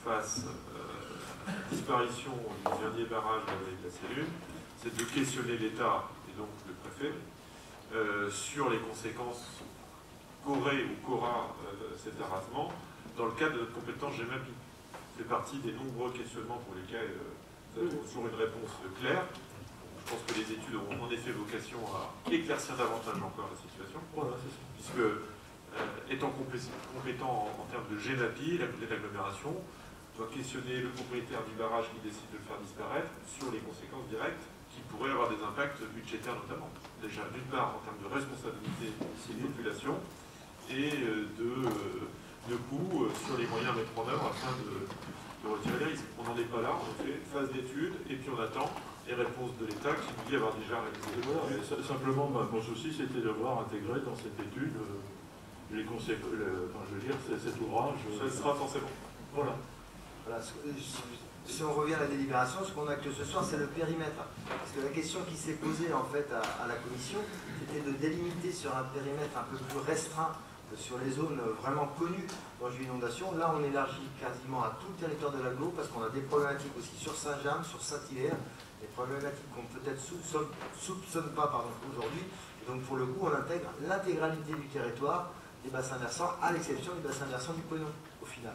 face à la disparition du dernier barrage de la vallée de la Cellule, c'est de questionner l'État, et donc le préfet, sur les conséquences qu'aurait ou qu'aura cet arrasement dans le cadre de notre compétence GEMAPI. C'est partie des nombreux questionnements pour lesquels nous avons toujours une réponse claire. Je pense que les études auront en effet vocation à éclaircir davantage encore la situation, puisque étant compétent en termes de GEMAPI, la communauté d'agglomération doit questionner le propriétaire du barrage qui décide de le faire disparaître sur les conséquences directes qui pourraient avoir des impacts budgétaires notamment. Déjà, d'une part, en termes de responsabilité des populations et de coûts sur les moyens à mettre en œuvre afin de retirer les risques. On n'en est pas là, on fait phase d'études et puis on attend les réponses de l'État qui nous dit avoir déjà réalisé. Voilà, simplement, mon souci, c'était de voir intégrer dans cette étude les conséquences, je veux dire, cet ouvrage. Ça sera forcément. Voilà. Voilà. Si on revient à la délibération, ce qu'on a que ce soir, c'est le périmètre. Parce que la question qui s'est posée en fait à la commission, c'était de délimiter sur un périmètre un peu plus restreint sur les zones vraiment connues d'enjeux d'inondation. Là, on élargit quasiment à tout le territoire de l'agglo parce qu'on a des problématiques aussi sur Saint-James, sur Saint-Hilaire, des problématiques qu'on peut-être soupçonne pas aujourd'hui. Et donc, pour le coup, on intègre l'intégralité du territoire des bassins versants, à l'exception du bassin versant du Conon, au final.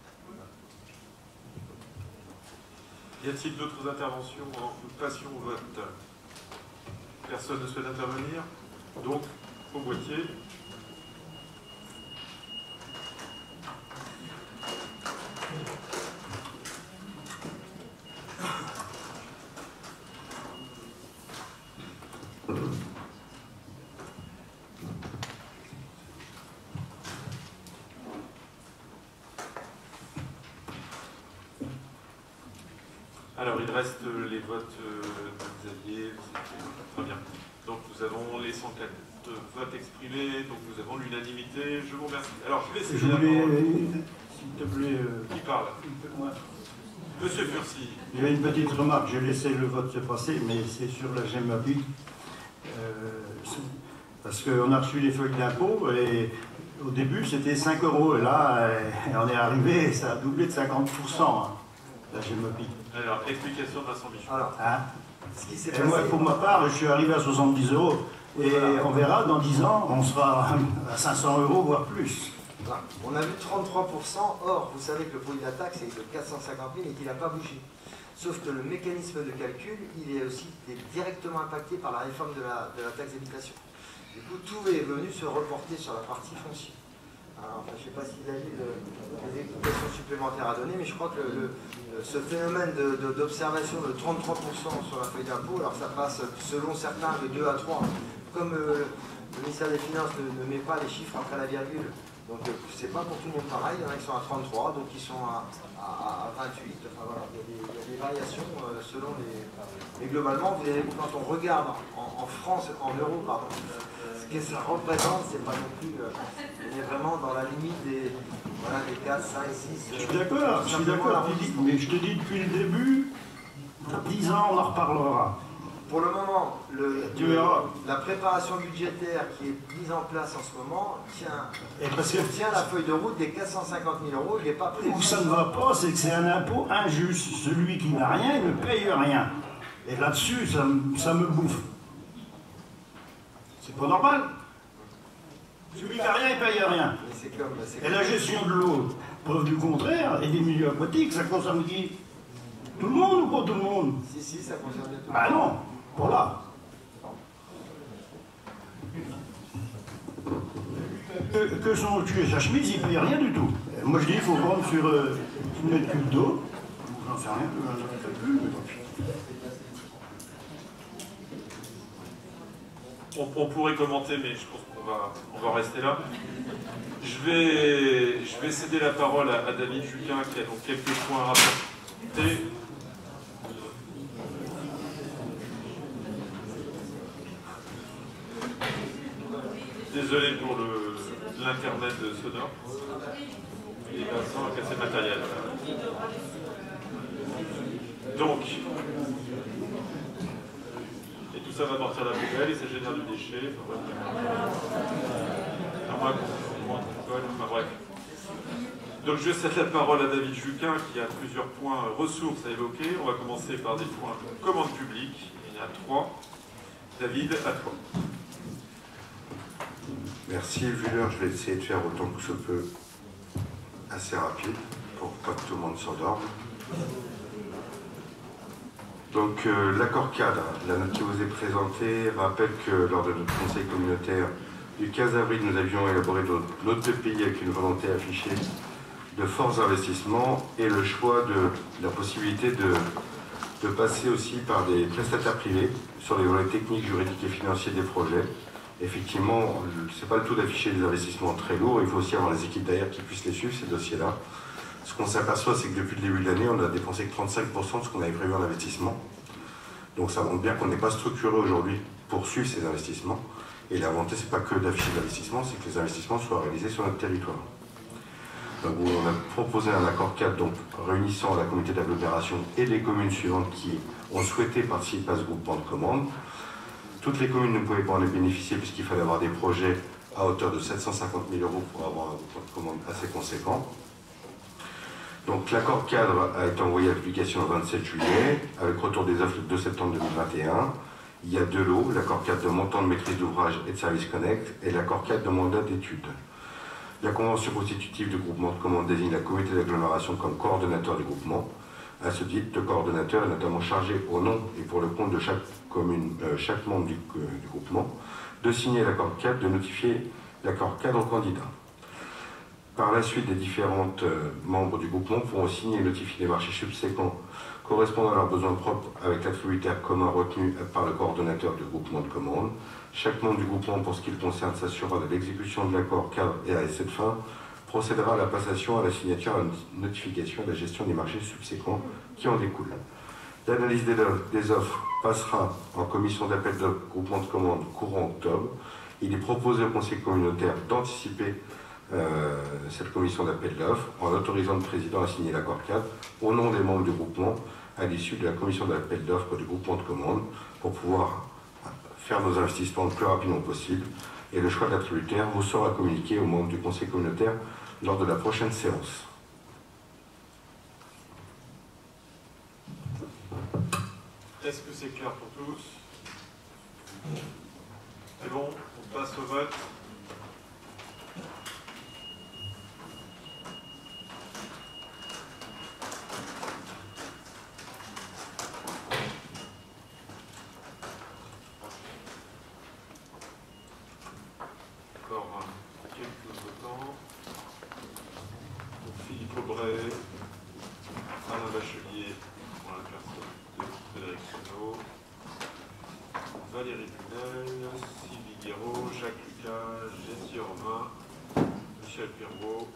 Y a-t-il d'autres interventions? Nous passions au vote. Personne ne souhaite intervenir. Donc, au boîtier. Alors, il reste les votes de Xavier. Très bien. Donc, nous avons les 104 votes exprimés. Donc, nous avons l'unanimité. Je vous remercie. Alors, je vais essayer s'il te plaît... Qui parle? Monsieur Furcy. Il y a une petite remarque. J'ai laissé le vote se passer, mais c'est sur la GEMAPI. Parce qu'on a reçu les feuilles d'impôt et au début, c'était 5 €. Et là, on est arrivé, ça a doublé de 50%, la GEMAPI. Alors, explication de Vincent Michaud. Alors, ce qui s'est passé... Moi, pour ma part, je suis arrivé à 70 €. Et voilà. On verra, dans 10 ans, on sera à 500 €, voire plus. Voilà. On a vu 33%. Or, vous savez que le produit de la taxe est de 450 000 et qu'il n'a pas bougé. Sauf que le mécanisme de calcul, il est aussi directement impacté par la réforme de la taxe d'habitation. Du coup, tout est venu se reporter sur la partie foncière. Alors, je ne sais pas s'il a eu des explications supplémentaires à donner, mais je crois que ce phénomène d'observation de 33% sur la feuille d'impôt, alors ça passe selon certains de 2 à 3. Comme le ministère des Finances ne met pas les chiffres après la virgule, donc c'est pas pour tout le monde pareil, il y en a qui sont à 33, donc qui sont à 28, enfin voilà, il y a des variations selon les... Mais globalement, vous avez, quand on regarde en France, en euros, pardon, ce que ça représente, c'est pas non plus... on est vraiment dans la limite des, voilà, des 4, 5, 6... Je suis d'accord, mais je te dis depuis le début, dans 10 ans, on en reparlera. Pour le moment, la préparation budgétaire qui est mise en place en ce moment tient la feuille de route des 450 000 €, il n'est pas prévu. Où ça ne va pas, c'est que c'est un impôt injuste. Celui qui n'a rien, il ne paye rien. Et là-dessus, ça me bouffe. C'est pas normal. Celui qui n'a rien, il paye rien. Et la gestion de l'eau, preuve du contraire, et des milieux aquatiques, ça concerne qui? Tout le monde ou pas tout le monde? Si, ça concerne tout le monde. Ah non, voilà. Que son cul et sa chemise, il ne paye rien du tout. Moi je dis, il faut prendre sur une mètre cube d'eau. J'en sais rien, je ne sais plus. On pourrait commenter, mais je pense qu'on va rester là. Je vais céder la parole à David Juquin, qui a donc quelques points à rapporter. Désolé pour l'internet sonore. Et Vincent a cassé le matériel. Donc, et tout ça va partir à la poubelle et ça génère du déchet. À moins qu'on colle, enfin bref. Donc je cède la parole à David Juquin qui a plusieurs points ressources à évoquer. On va commencer par des points commande publique. Il y en a 3. David, à toi. Merci. Vu l'heure, je vais essayer de faire autant que je peux assez rapide pour pas que tout le monde s'endorme. Donc l'accord cadre, la note qui vous est présentée rappelle que lors de notre conseil communautaire du 15 avril, nous avions élaboré notre note de pays avec une volonté affichée de forts investissements et le choix de la possibilité de passer aussi par des prestataires privés sur les volets techniques, juridiques et financiers des projets. Effectivement, ce n'est pas le tout d'afficher des investissements très lourds, il faut aussi avoir les équipes derrière qui puissent les suivre, ces dossiers-là. Ce qu'on s'aperçoit, c'est que depuis le début de l'année, on a dépensé que 35% de ce qu'on avait prévu en investissement. Donc ça montre bien qu'on n'est pas structuré aujourd'hui pour suivre ces investissements. Et la volonté, ce n'est pas que d'afficher l'investissement, c'est que les investissements soient réalisés sur notre territoire. Donc on a proposé un accord cadre donc, réunissant la communauté d'agglomération et les communes suivantes qui ont souhaité participer à ce groupement de commande. Toutes les communes ne pouvaient pas en bénéficier puisqu'il fallait avoir des projets à hauteur de 750 000 € pour avoir un groupement de commande assez conséquent. Donc l'accord cadre a été envoyé à l'application le 27 juillet, avec retour des offres le 2 septembre 2021. Il y a 2 lots, l'accord cadre de montant de maîtrise d'ouvrage et de service connect, et l'accord cadre de mandat d'études. La convention constitutive du groupement de commande désigne la communauté d'agglomération comme coordonnateur du groupement. À ce titre, le coordonnateur est notamment chargé au nom et pour le compte de chaque commune, chaque membre du groupement, de signer l'accord cadre, de notifier l'accord cadre au candidat. Par la suite, les différents membres du groupement pourront signer et notifier les marchés subséquents correspondant à leurs besoins propres avec l'attributaire commun retenu par le coordonnateur du groupement de commande. Chaque membre du groupement, pour ce qui le concerne, s'assurera de l'exécution de l'accord cadre et à cette fin, procédera à la passation, à la signature, à la notification et à la gestion des marchés subséquents qui en découlent. L'analyse des offres passera en commission d'appel de groupement de commande courant octobre. Il est proposé au conseil communautaire d'anticiper cette commission d'appel d'offres en autorisant le président à signer l'accord cadre au nom des membres du groupement à l'issue de la commission d'appel d'offres du groupement de commande pour pouvoir faire nos investissements le plus rapidement possible. Et le choix de l'attributaire vous sera communiqué aux membres du conseil communautaire lors de la prochaine séance. Est-ce que c'est clair pour tous? C'est bon, on passe au vote. Encore quelques votants. Philippe Aubray, Alain Bachelier, pour la personne de Frédéric Senot, Valérie Bunel, Sylvie Guéraud, Jacques Lucas, Jessie Romain, Michel Pirbeau.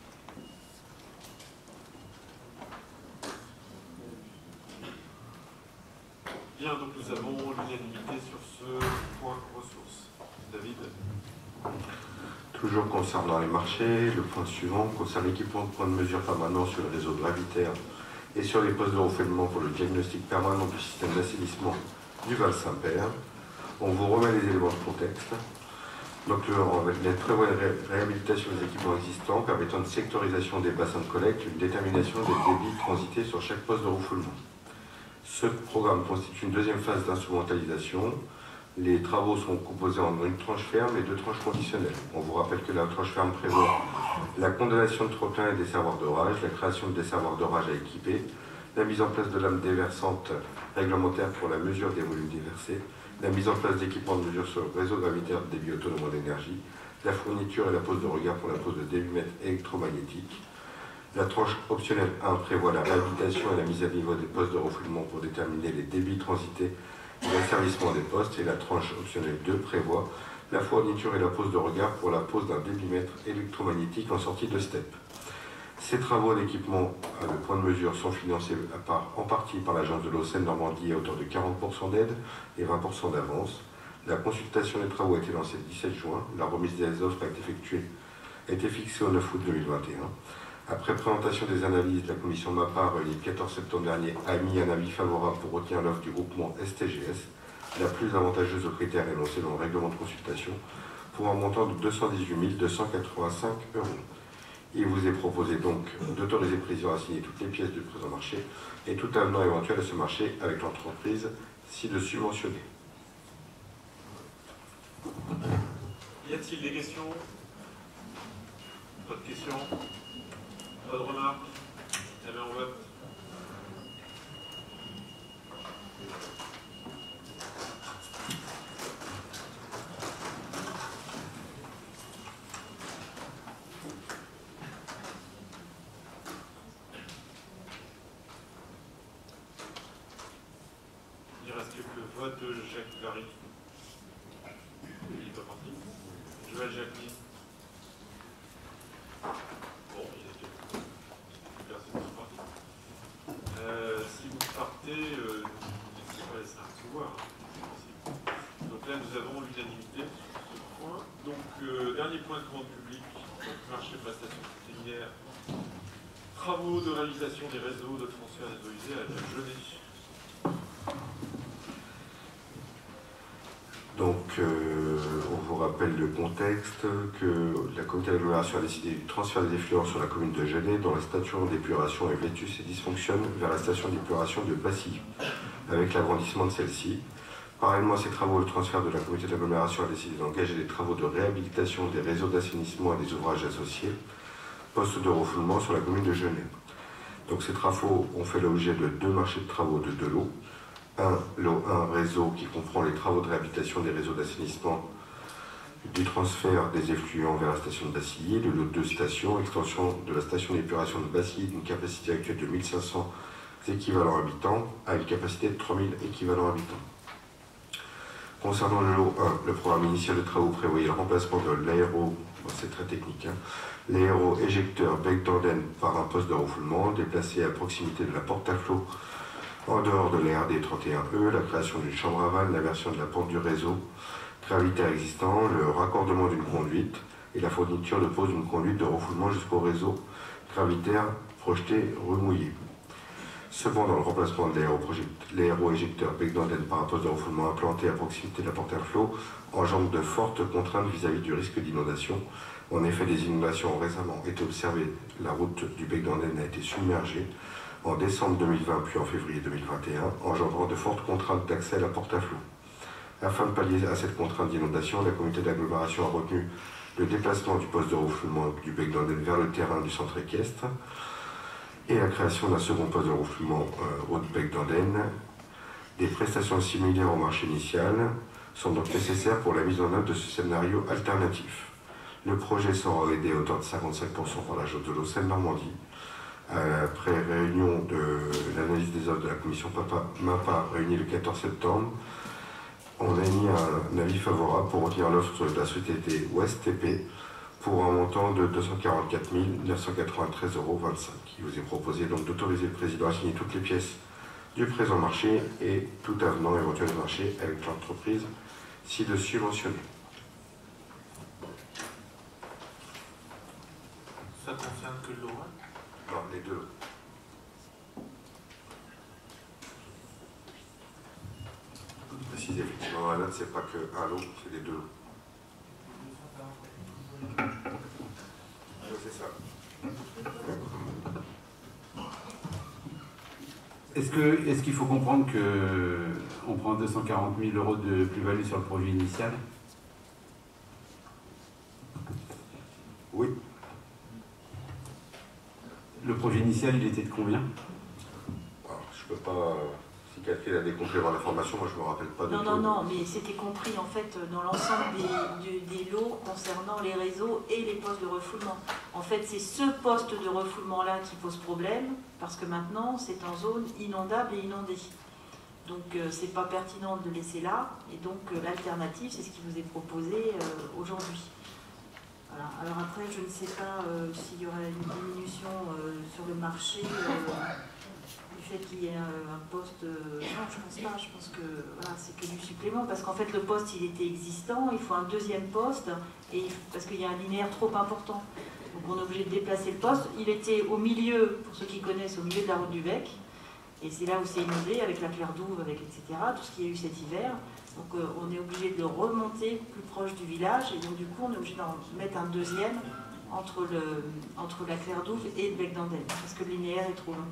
Bien, donc nous avons l'unanimité sur ce point ressources. David. Toujours concernant les marchés, le point suivant concerne l'équipement de points de mesure permanents sur le réseau gravitaire et sur les postes de refoulement pour le diagnostic permanent du système d'assainissement du Val-Saint-Père. On vous remet les éléments de contexte. Donc, les prévoit une réhabilitation des équipements existants permettant une sectorisation des bassins de collecte, une détermination des débits transités sur chaque poste de refoulement. Ce programme constitue une deuxième phase d'instrumentalisation. Les travaux sont composés en une tranche ferme et 2 tranches conditionnelles. On vous rappelle que la tranche ferme prévoit la condamnation de trop-plein et des servoirs d'orage, la création de desservoirs d'orage à équiper, la mise en place de lames déversantes réglementaires pour la mesure des volumes déversés, la mise en place d'équipements de mesure sur le réseau gravitaire de débit autonome d'énergie, la fourniture et la pose de regard pour la pose de débitmètres électromagnétiques. La tranche optionnelle 1 prévoit la réhabilitation et la mise à niveau des postes de refoulement pour déterminer les débits transités et l'asservissement des postes. Et la tranche optionnelle 2 prévoit la fourniture et la pose de regard pour la pose d'un débitmètre électromagnétique en sortie de STEP. Ces travaux d'équipement de point de mesure sont financés en partie par l'agence de l'eau Seine-Normandie à hauteur de 40% d'aide et 20% d'avance. La consultation des travaux a été lancée le 17 juin. La remise des offres a été fixée au 9 août 2021. Après présentation des analyses, la commission MAPA, réunie le 14 septembre dernier, a émis un avis favorable pour retenir l'offre du groupement STGS, la plus avantageuse aux critères énoncés dans le règlement de consultation, pour un montant de 218 285 €. Il vous est proposé donc d'autoriser le président à signer toutes les pièces du présent marché et tout avenant éventuel à ce marché avec l'entreprise ci-dessus mentionnée. Y a-t-il des questions? Pas de questions? Pas de remarques? Eh bien, on vote. Il reste le vote de Jacques Larry. Il n'est pas parti. Joël Jacqueline. Bon, il est personne qui est parti. Si vous partez, n'hésitez pas à laisser un pouvoir. Donc là, nous avons l'unanimité sur ce point. Donc, dernier point de commande publique, donc marché prestation séminaire, travaux de réalisation des réseaux de transfert des eaux usées à la Genève. Donc, on vous rappelle le contexte que la communauté d'agglomération a décidé du transfert des effluents sur la commune de Genève, dont la station d'épuration est vétuste et dysfonctionne, vers la station d'épuration de Bassy, avec l'agrandissement de celle-ci. Parallèlement à ces travaux, le transfert de la communauté d'agglomération a décidé d'engager des travaux de réhabilitation des réseaux d'assainissement et des ouvrages associés, postes de refoulement sur la commune de Genève. Donc, ces travaux ont fait l'objet de 2 marchés de travaux de 2 lots. Lot 1 réseau qui comprend les travaux de réhabilitation des réseaux d'assainissement du transfert des effluents vers la station de Bassy. Le lot 2 station, extension de la station d'épuration de Bassy d'une capacité actuelle de 1500 équivalents habitants à une capacité de 3000 équivalents habitants. Concernant le lot 1, le programme initial de travaux prévoyait le remplacement de l'aéro, c'est très technique, l'aéro-éjecteur bec d'Andenne par un poste de refoulement déplacé à proximité de la porte à flot en dehors de la RD 31E, la création d'une chambre aval, l'inversion de la pente du réseau gravitaire existant, le raccordement d'une conduite et la fourniture de pose d'une conduite de refoulement jusqu'au réseau gravitaire projeté remouillé. Cependant, le remplacement de l'aéro-éjecteur bec d'Andenne par un poste de refoulement implanté à proximité de la porte à flot engendre de fortes contraintes vis-à-vis du risque d'inondation. En effet, des inondations ont récemment été observées. La route du bec d'Andenne a été submergée en décembre 2020 puis en février 2021, engendrant de fortes contraintes d'accès à la porte à flot. Afin de pallier à cette contrainte d'inondation, la communauté d'agglomération a retenu le déplacement du poste de refoulement du bec d'Andenne vers le terrain du centre équestre et la création d'un second poste de refoulement route bec d'Andenne. Des prestations similaires au marché initial sont donc nécessaires pour la mise en œuvre de ce scénario alternatif. Le projet sera aidé à hauteur de 55% par l'agence de l'eau Seine-Normandie. Après réunion de l'analyse des offres de la commission MAPA réunie le 14 septembre, on a émis un avis favorable pour retenir l'offre de la société Ouest TP pour un montant de 244 993,25 €. Il vous est proposé donc d'autoriser le président à signer toutes les pièces du présent marché et tout avenant éventuel de marché avec l'entreprise ci-dessus mentionnée. Ça concerne que le lot 1? Non, les deux. Je précise effectivement, la note, c'est pas que un lot, c'est les 2 lots. Oui, c'est ça. Est-ce qu'il faut comprendre qu'on prend 240 000 € de plus-value sur le projet initial? Oui. Le projet initial, il était de combien? Alors, je peux pas... Si quelqu'un a des compléments d'information, moi je me rappelle pas de tout. Non, mais c'était compris en fait dans l'ensemble des lots concernant les réseaux et les postes de refoulement. En fait, c'est ce poste de refoulement-là qui pose problème, parce que maintenant, c'est en zone inondable et inondée. Donc, c'est pas pertinent de le laisser là, et donc l'alternative, c'est ce qui vous est proposé aujourd'hui. Voilà. Alors après, je ne sais pas s'il y aurait une diminution sur le marché du fait qu'il y ait un poste. Non, je pense pas. Je pense que voilà, c'est que du supplément. Parce qu'en fait, le poste, il était existant. Il faut un deuxième poste parce qu'il y a un linéaire trop important. Donc on est obligé de déplacer le poste. Il était au milieu, pour ceux qui connaissent, au milieu de la route du Bec. Et c'est là où c'est inondé, avec la Claire d'Ouve, avec etc. Tout ce qu'il y a eu cet hiver. Donc on est obligé de le remonter plus proche du village. Et donc du coup, on est obligé d'en mettre un deuxième entre la Claire d'Ouve et le bec d'Andenne, parce que le linéaire est trop long.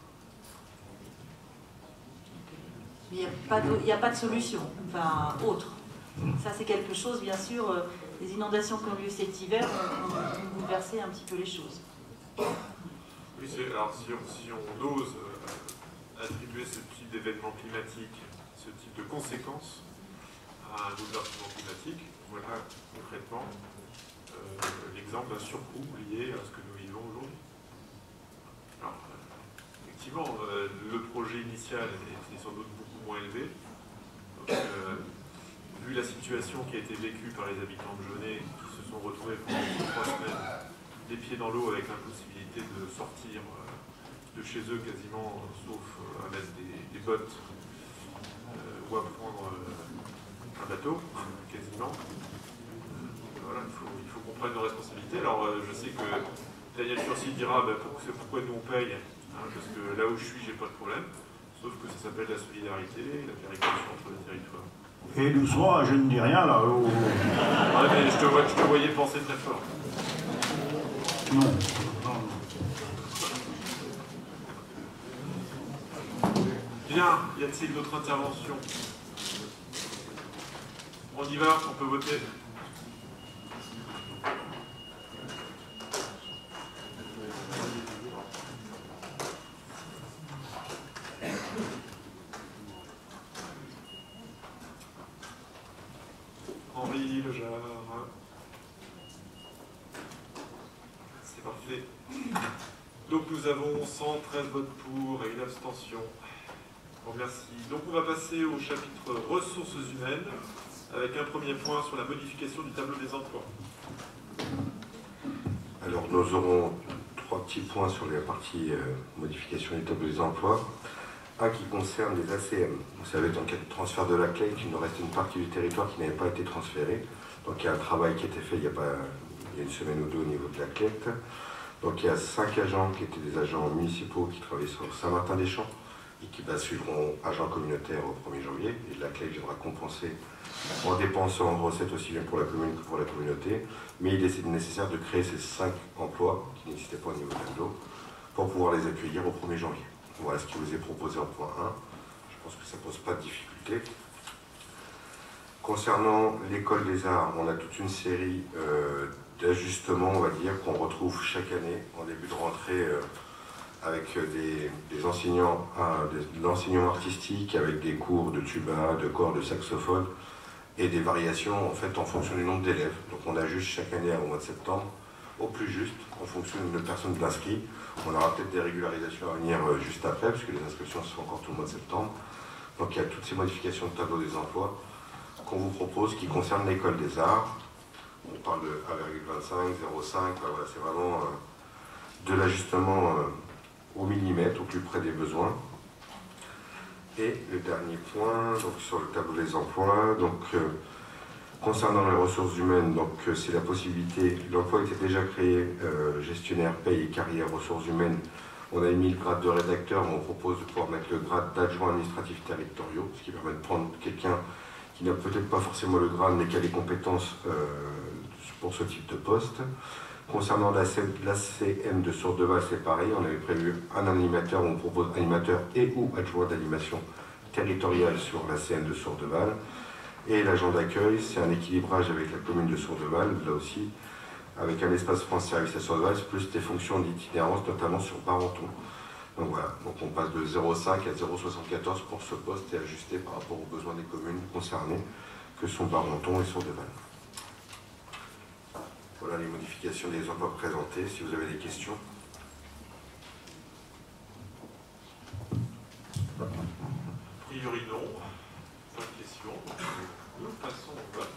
Il n'y a pas de solution, enfin, autre. Ça, c'est quelque chose, bien sûr, les inondations qui ont lieu cet hiver ont bouleversé un petit peu les choses. Oui, alors si on ose attribuer ce type d'événement climatique, ce type de conséquences à un bouleversement climatique, voilà concrètement l'exemple d'un surcoût lié à ce que nous vivons aujourd'hui. Alors, effectivement, le projet initial est sans doute beaucoup moins élevé. Donc, vu la situation qui a été vécue par les habitants de Genêt, qui se sont retrouvés pendant 3 semaines les pieds dans l'eau avec l'impossibilité de sortir de chez eux quasiment, sauf à mettre des bottes ou à prendre un bateau, quasiment. Voilà, il faut qu'on prenne nos responsabilités. Alors je sais que Daniel Turcy dira c'est pourquoi nous on paye, hein, parce que là où je suis, j'ai pas de problème. Sauf que ça s'appelle la solidarité, la péréquation entre les territoires. Et doucement, je ne dis rien là. Oh. Ouais, mais je te voyais penser très fort. Non. Bien, y a-t-il d'autres interventions? On y va, on peut voter. Henri Lejar. C'est parfait. Donc nous avons 113 votes pour et une abstention. Bon, merci. Donc on va passer au chapitre ressources humaines, avec un premier point sur la modification du tableau des emplois. Alors nous aurons 3 petits points sur la partie modification du tableau des emplois. Un qui concerne les ACM. Vous savez, en cas de transfert de la clé, qu'il nous reste une partie du territoire qui n'avait pas été transférée. Donc il y a un travail qui a été fait il y a une semaine ou deux au niveau de la clé. Donc il y a 5 agents qui étaient des agents municipaux qui travaillaient sur Saint-Martin-des-Champs et qui basculeront agents communautaires au 1er janvier. Et la clé viendra compenser en dépenses, en recettes aussi bien pour la commune que pour la communauté. Mais il est nécessaire de créer ces 5 emplois qui n'existaient pas au niveau de tableau pour pouvoir les accueillir au 1er janvier. Voilà ce qui vous est proposé en point 1. Je pense que ça ne pose pas de difficulté. Concernant l'école des arts, on a toute une série d'ajustements, on va dire, qu'on retrouve chaque année en début de rentrée avec des enseignants, de l'enseignement artistique, avec des cours de tuba, de corps, de saxophone, et des variations en fait en fonction du nombre d'élèves. Donc on ajuste chaque année au mois de septembre, au plus juste, en fonction de personnes d'inscrits. On aura peut-être des régularisations à venir juste après, puisque les inscriptions se font encore tout le mois de septembre. Donc il y a toutes ces modifications de tableau des emplois qu'on vous propose qui concernent l'école des arts. On parle de 1,25, 0,5, voilà, c'est vraiment de l'ajustement au millimètre, au plus près des besoins. Et le dernier point, donc sur le tableau des emplois, donc concernant les ressources humaines, donc c'est la possibilité, l'emploi était déjà créé, gestionnaire, paye et carrière ressources humaines. On a mis le grade de rédacteur, mais on propose de pouvoir mettre le grade d'adjoint administratif territoriaux, ce qui permet de prendre quelqu'un qui n'a peut-être pas forcément le grade, mais qui a les compétences pour ce type de poste. Concernant l'ACM de Sourdeval, c'est pareil, on avait prévu un animateur, on propose animateur et ou adjoint d'animation territoriale sur l'ACM de Sourdeval. Et l'agent d'accueil, c'est un équilibrage avec la commune de Sourdeval, là aussi, avec un espace France Service à Sourdeval, plus des fonctions d'itinérance, notamment sur Barenton. Donc voilà, donc on passe de 0,5 à 0,74 pour ce poste et ajusté par rapport aux besoins des communes concernées, que sont Barenton et Sourdeval. Voilà les modifications des emplois présentés, si vous avez des questions. A priori non, pas de questions, donc nous passons au vote.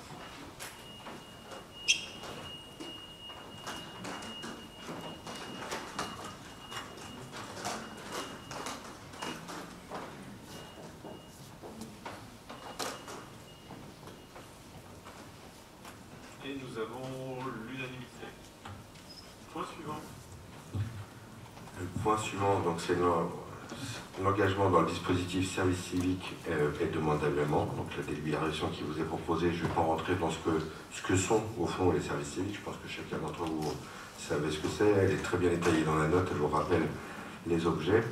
Et nous avons l'unanimité. Point suivant. Le point suivant, donc c'est L'engagement dans le dispositif service civique est demande d'agrément. Donc la délibération qui vous est proposée, je ne vais pas rentrer dans ce que sont au fond les services civiques. Je pense que chacun d'entre vous savait ce que c'est. Elle est très bien détaillée dans la note, elle vous rappelle les objets.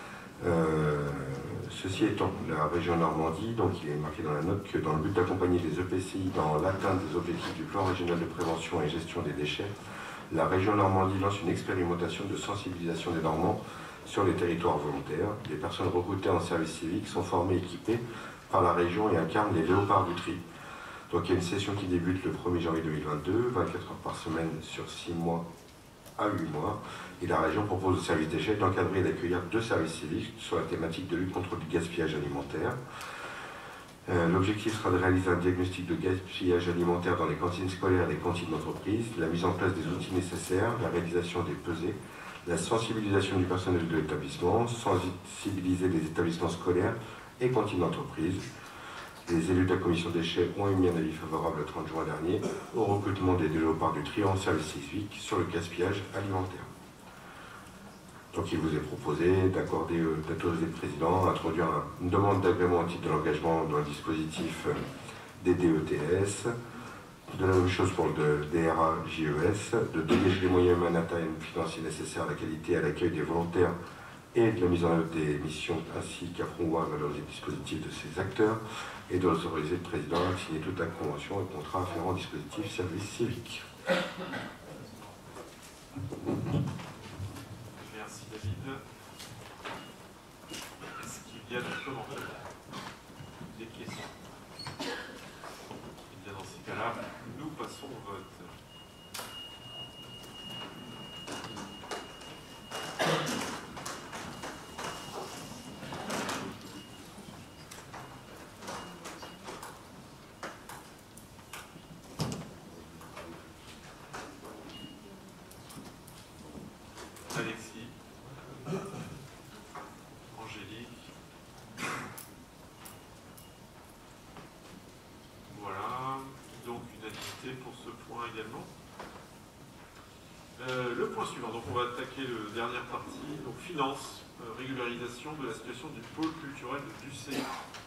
Ceci étant, la région Normandie, donc il est marqué dans la note que dans le but d'accompagner les EPCI dans l'atteinte des objectifs du plan régional de prévention et gestion des déchets, la région Normandie lance une expérimentation de sensibilisation des Normands sur les territoires volontaires. Les personnes recrutées en service civique sont formées et équipées par la région et incarnent les léopards du tri. Donc il y a une session qui débute le 1er janvier 2022, 24 heures par semaine sur 6 mois à 8 mois. Et la région propose au service déchets d'encadrer et d'accueillir 2 services civiques sur la thématique de lutte contre le gaspillage alimentaire. L'objectif sera de réaliser un diagnostic de gaspillage alimentaire dans les cantines scolaires et les cantines d'entreprise, la mise en place des outils nécessaires, la réalisation des pesées, la sensibilisation du personnel de l'établissement, sensibiliser les établissements scolaires et cantines d'entreprise. Les élus de la commission déchets ont émis un avis favorable le 30 juin dernier au recrutement des léopards du tri en service civique sur le gaspillage alimentaire. Donc il vous est proposé d'autoriser le président à introduire une demande d'agrément au titre de l'engagement dans le dispositif des DETS, de la même chose pour le DRA-JES, de dégager les moyens matériels financiers nécessaires à la qualité et à l'accueil des volontaires et de la mise en œuvre des missions, ainsi qu'à promouvoir et valoriser le dispositif de ces acteurs, et d'autoriser le président à signer toute la convention et contrat afférent au dispositif service civique. Merci David. Est-ce qu'il y a des commentaires, des questions? Et bien dans ces cas-là, nous passons au vote. Alexis, Angélique, voilà, donc unanimité pour ce point également. Le point suivant, donc on va attaquer la dernière partie, donc finance, régularisation de la situation du pôle culturel de Ducé.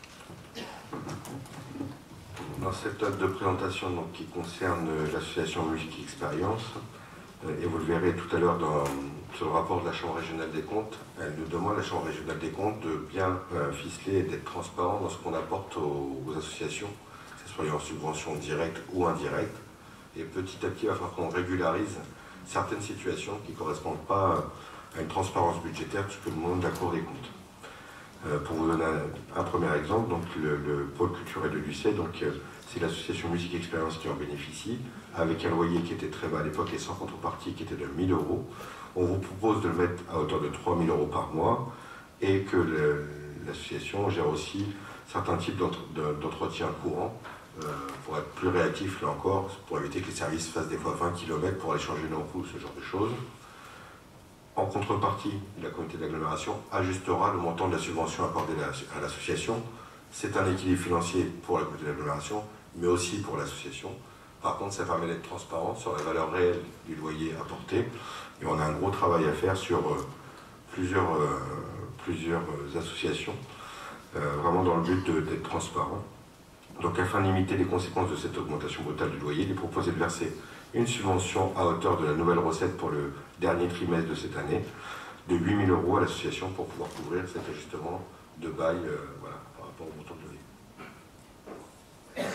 Dans cette note de présentation donc, qui concerne l'association Musique Expérience, et vous le verrez tout à l'heure sur le rapport de la Chambre régionale des comptes, elle nous demande, la Chambre régionale des comptes, de bien ficeler et d'être transparent dans ce qu'on apporte aux associations, que ce soit en subvention directe ou indirecte. Et petit à petit, il va falloir qu'on régularise certaines situations qui ne correspondent pas à une transparence budgétaire, tout ce que demande la Cour des comptes. Pour vous donner un premier exemple, donc le pôle culturel de Lucé, donc c'est l'association Musique Expérience qui en bénéficie, avec un loyer qui était très bas à l'époque et sans contrepartie qui était de 1 000 €. On vous propose de le mettre à hauteur de 3 000 € par mois et que l'association gère aussi certains types d'entretien courant pour être plus réactif là encore, pour éviter que les services fassent des fois 20 km pour aller changer une ampoule, ce genre de choses. En contrepartie, la communauté d'agglomération ajustera le montant de la subvention accordée à l'association. C'est un équilibre financier pour la communauté d'agglomération, mais aussi pour l'association. Par contre, ça permet d'être transparent sur la valeur réelle du loyer apporté. Et on a un gros travail à faire sur plusieurs associations, vraiment dans le but d'être transparent. Donc, afin de limiter les conséquences de cette augmentation brutale du loyer, il est proposé de verser une subvention à hauteur de la nouvelle recette pour le dernier trimestre de cette année, de 8 000 € à l'association pour pouvoir couvrir cet ajustement de bail voilà, par rapport au montant de loyer.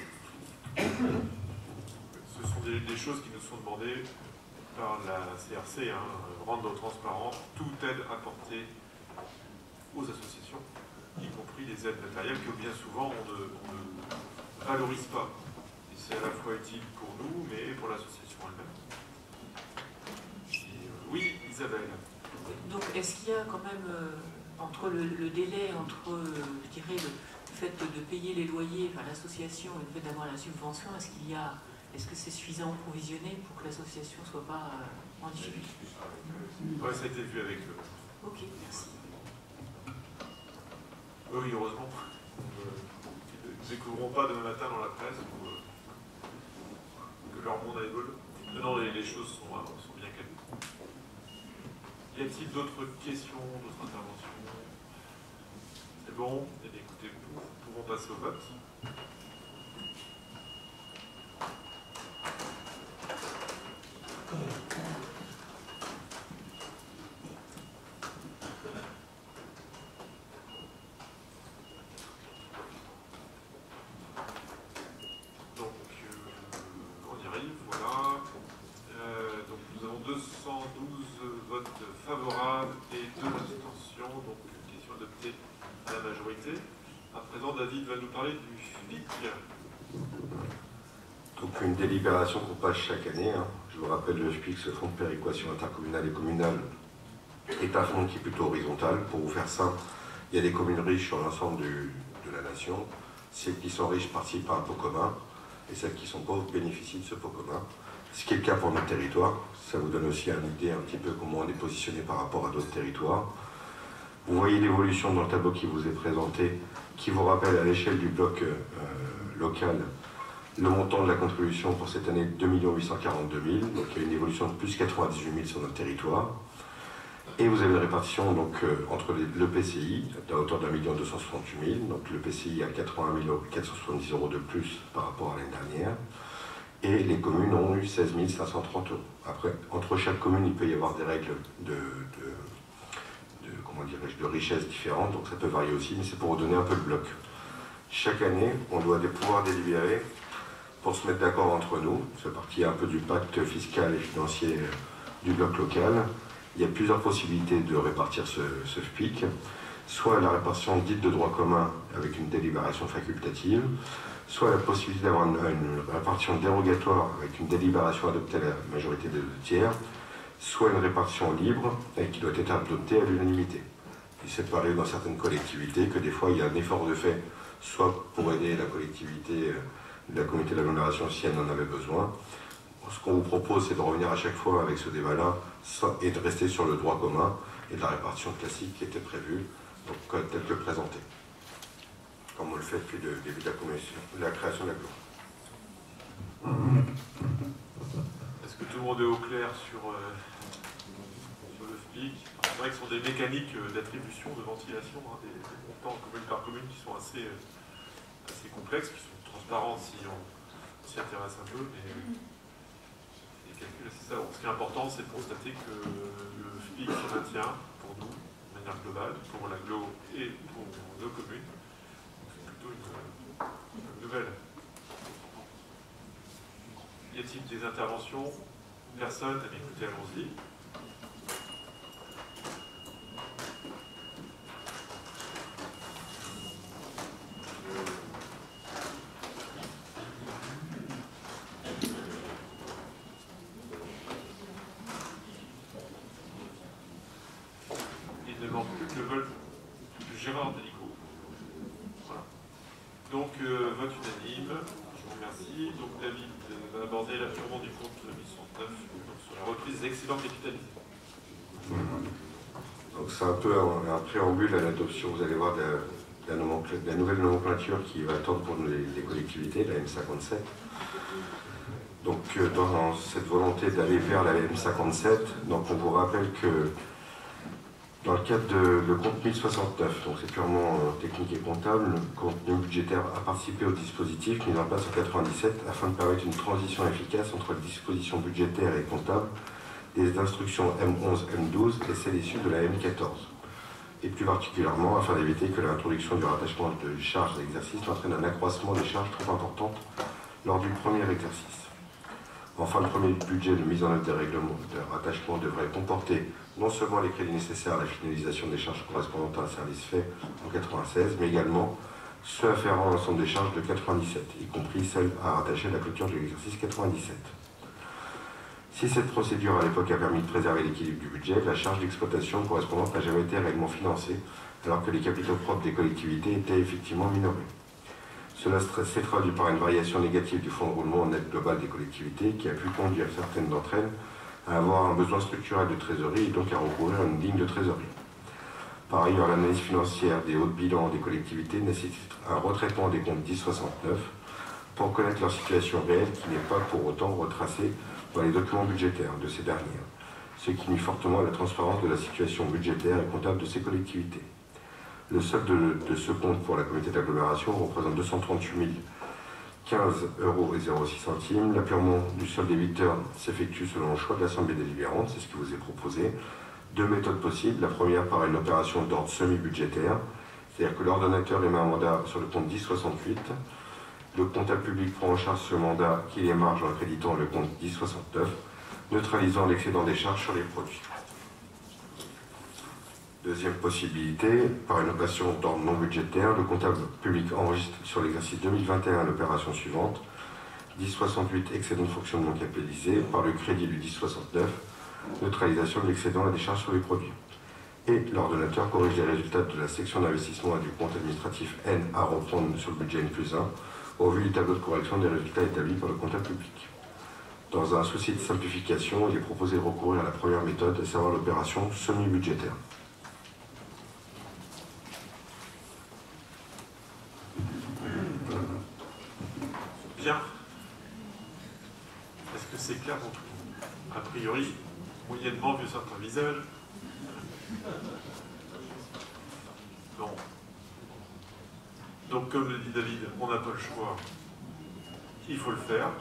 Ce sont des choses qui nous sont demandées par la CRC, rendre transparent toute aide apportée aux associations, y compris les aides matérielles que bien souvent on ne valorise pas. Et c'est à la fois utile pour nous, mais pour l'association elle-même. Oui, Isabelle. Donc est-ce qu'il y a quand même, entre le délai, entre, je dirais, le fait de payer les loyers, enfin l'association, et le fait d'avoir la subvention, est-ce que c'est suffisant provisionné pour que l'association ne soit pas en difficulté? Oui, ça a été vu avec eux. Ok, merci. Oui, heureusement. Ils ne découvriront pas demain matin dans la presse que leur monde a évolué. Non, les choses sont bien calmes. Y a-t-il d'autres questions, d'autres interventions? bon. Et bien, écoutez, nous pouvons passer au vote. On y arrive, voilà. Donc nous avons 212 votes favorables et 2 abstentions, donc question adoptée à la majorité. À présent, David va nous parler du FPIC. Donc une délibération qu'on passe chaque année. Je vous rappelle, le FPIC, ce fonds de péréquation intercommunale et communale, est un fonds qui est plutôt horizontal. Pour vous faire simple, il y a des communes riches sur l'ensemble de la nation. Celles qui sont riches participent à un pot commun, et celles qui sont pauvres bénéficient de ce pot commun. Ce qui est le cas pour notre territoire. Ça vous donne aussi une idée un petit peu comment on est positionné par rapport à d'autres territoires. Vous voyez l'évolution dans le tableau qui vous est présenté, qui vous rappelle à l'échelle du bloc local le montant de la contribution pour cette année, 2 842 000. Donc il y a une évolution de plus 98 000 sur notre territoire. Et vous avez une répartition donc, entre l'EPCI à hauteur d'1 268 000. Donc l'EPCI a 81 470 € de plus par rapport à l'année dernière. Et les communes ont eu 16 530 €. Après, entre chaque commune, il peut y avoir des règles de richesse différentes, donc ça peut varier aussi, mais c'est pour vous donner un peu le bloc. Chaque année, on doit pouvoir délibérer pour se mettre d'accord entre nous. C'est partie un peu du pacte fiscal et financier du bloc local. Il y a plusieurs possibilités de répartir ce FPIC, soit la répartition dite de droit commun avec une délibération facultative, soit la possibilité d'avoir une répartition dérogatoire avec une délibération adoptée à la majorité des 2 tiers, soit une répartition libre et qui doit être adoptée à l'unanimité. Il s'est parlé dans certaines collectivités que des fois il y a un effort de fait, soit pour aider la collectivité, la communauté d'agglomération si elle en avait besoin. Ce qu'on vous propose, c'est de revenir à chaque fois avec ce débat-là et de rester sur le droit commun et de la répartition classique qui était prévue, donc tel que présenté, comme on le fait depuis le début de la création de la loi. Est-ce que tout le monde est au clair sur le FPIC? C'est vrai que ce sont des mécaniques d'attribution, de ventilation, des montants commune par commune qui sont assez complexes, qui sont transparents si on s'y intéresse un peu, mais les calculs, c'est ça. Bon, ce qui est important, c'est de constater que le FPIC se maintient pour nous, de manière globale, pour l'agglo et pour nos communes. C'est plutôt une nouvelle. Y a-t-il des interventions? Personne? Écoutez, allons-y. Il ne manque plus que le vote de Gérard Deligo. Voilà. Donc, vote unanime. Je vous remercie. Donc, David va aborder l'apurement du compte 809 sur la reprise des excédents capitalisés. Donc, c'est un peu un préambule à l'adoption, vous allez voir, de la nouvelle nomenclature qui va attendre pour les collectivités, la M57. Donc, dans cette volonté d'aller vers la M57, donc on vous rappelle que dans le cadre de le compte 1069, donc c'est purement technique et comptable, le contenu budgétaire a participé au dispositif mis en place en 1997 afin de permettre une transition efficace entre les dispositions budgétaires et comptables des instructions M11, M12 et celles issues de la M14. Et plus particulièrement afin d'éviter que l'introduction du rattachement de charges d'exercice entraîne un accroissement des charges trop importantes lors du premier exercice. Enfin, le premier budget de mise en œuvre des règlements de rattachement devrait comporter non seulement les crédits nécessaires à la finalisation des charges correspondantes à un service fait en 1996, mais également ceux afférents à l'ensemble des charges de 1997, y compris celles à rattacher à la clôture de l'exercice 1997. Si cette procédure à l'époque a permis de préserver l'équilibre du budget, la charge d'exploitation correspondante n'a jamais été réellement financée, alors que les capitaux propres des collectivités étaient effectivement minorés. Cela s'est traduit par une variation négative du fonds de roulement en aide globale des collectivités qui a pu conduire certaines d'entre elles à avoir un besoin structurel de trésorerie et donc à recourir à une ligne de trésorerie. Par ailleurs, l'analyse financière des hauts de bilan des collectivités nécessite un retraitement des comptes 1069 pour connaître leur situation réelle qui n'est pas pour autant retracée dans les documents budgétaires de ces dernières, ce qui nuit fortement à la transparence de la situation budgétaire et comptable de ces collectivités. Le solde de ce compte pour la communauté d'agglomération représente 238 015,06 €. L'apurement du solde débiteur s'effectue selon le choix de l'Assemblée délibérante, c'est ce qui vous est proposé. Deux méthodes possibles. La première par une opération d'ordre semi-budgétaire, c'est-à-dire que l'ordonnateur émet un mandat sur le compte 1068. Le comptable public prend en charge ce mandat qui les marge en créditant le compte 1069, neutralisant l'excédent des charges sur les produits. Deuxième possibilité, par une opération d'ordre non budgétaire, le comptable public enregistre sur l'exercice 2021 l'opération suivante: 1068 excédent de fonctionnement capitalisé par le crédit du 1069, neutralisation de l'excédent et des charges sur les produits. Et l'ordonnateur corrige les résultats de la section d'investissement et du compte administratif N à reprendre sur le budget N+1 au vu du tableau de correction des résultats établis par le comptable public. Dans un souci de simplification, il est proposé de recourir à la première méthode, à savoir l'opération semi-budgétaire. Bien. Est-ce que c'est clair pour tout le monde? A priori, moyennement vu certains visages. Non. Donc, comme le dit David, on n'a pas le choix. Il faut le faire.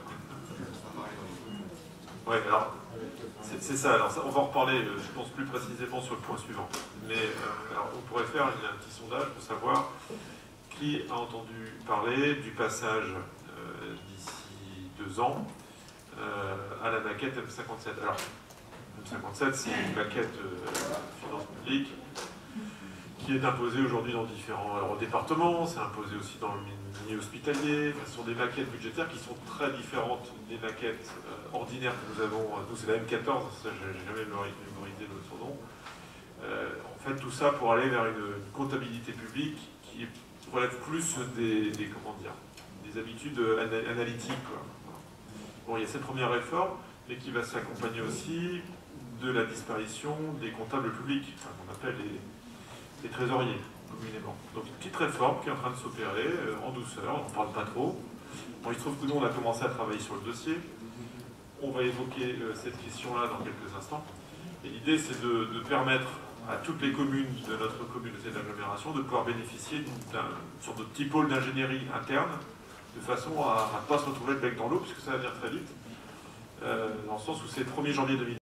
Ouais, alors, c'est ça. Alors, ça, on va en reparler, je pense, plus précisément sur le point suivant. Mais alors, on pourrait faire un petit sondage pour savoir qui a entendu parler du passage d'ici 2 ans à la maquette M57. Alors, M57, c'est une maquette finance publique qui est imposée aujourd'hui dans différents départements, c'est imposé aussi dans le milieu hospitalier. Ce sont des maquettes budgétaires qui sont très différentes des maquettes ordinaires que nous avons. Nous, c'est la M14, ça, j'ai jamais mémorisé l'autre nom. En fait, tout ça pour aller vers une comptabilité publique qui relève plus des habitudes analytiques, quoi. Bon, il y a cette première réforme, mais qui va s'accompagner aussi de la disparition des comptables publics, enfin, qu'on appelle les trésoriers, communément. Donc une petite réforme qui est en train de s'opérer en douceur, on n'en parle pas trop. Bon, il se trouve que nous, on a commencé à travailler sur le dossier. On va évoquer cette question-là dans quelques instants. Et l'idée, c'est de permettre à toutes les communes de notre communauté d'agglomération de pouvoir bénéficier d'une sorte de petit pôle d'ingénierie interne, de façon à ne pas se retrouver le bec dans l'eau, puisque ça va venir très vite, dans le sens où c'est le 1er janvier 2020.